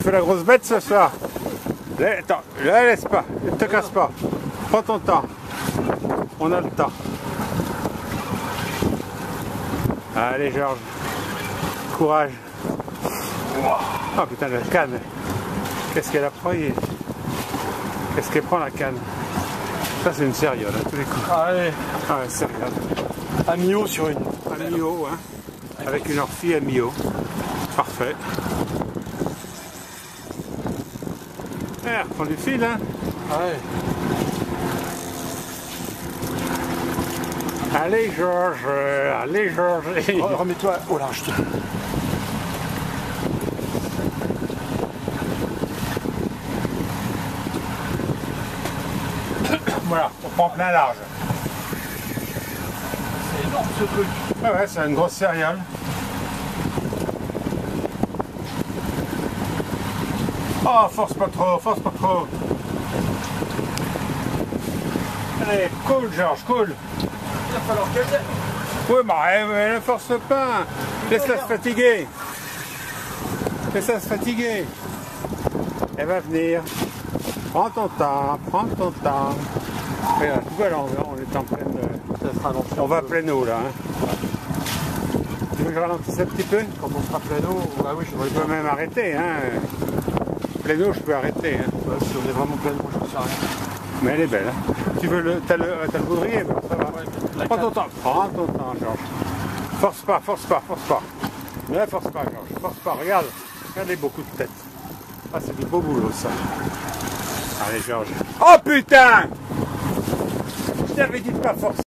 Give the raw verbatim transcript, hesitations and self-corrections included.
fais la grosse bête ce soir. Là, attends, là, laisse pas, ne te casse pas. Prends ton temps. On a le temps. Allez Georges. Courage. Oh putain, la canne. Qu'est-ce qu'elle a pris? Qu'est-ce qu'elle prend la canne? Ça c'est une sériole à tous les coups. Ah ouais. Ah ouais, sériole. Un Mio sur une. Un Mio, hein. Avec une orphie à Mio. Parfait. Eh, reprends du fil, hein. Ah ouais. Allez Georges, allez Georges. Oh, remets-toi au large. Voilà, on prend plein large. C'est énorme ce truc. Ah ouais, c'est une grosse céréale. Oh, force pas trop, force pas trop. Allez, cool Georges, cool. Il va falloir qu'elle vienne. Oui, mais elle ne force pas. Laisse-la se fatiguer. Laisse-la se fatiguer. Elle va venir. Prends ton temps, prends ton temps. Regarde, voilà, on est en pleine... Ça sera lancé. On va à pleine eau là. Hein. Tu veux que je ralentisse un petit peu? Quand on sera plein eau, ah oui, je Je peux même arrêter. Hein. Pleine eau, je peux arrêter. Hein. Ouais, si on est vraiment plein eau, je ne sais rien. Mais elle est belle. Hein. Tu veux le... T'as le, t'as le baudrier, ben, ça va. Ouais, Prends ton temps. Prends ton temps, Georges. Force pas, force pas, force pas. Ne force pas, Georges. Force pas. Regarde. Regarde les beaux coups de tête. Ah, c'est du beau boulot, ça. Allez, Georges. Oh, putain! Je t'avais dit de pas forcer.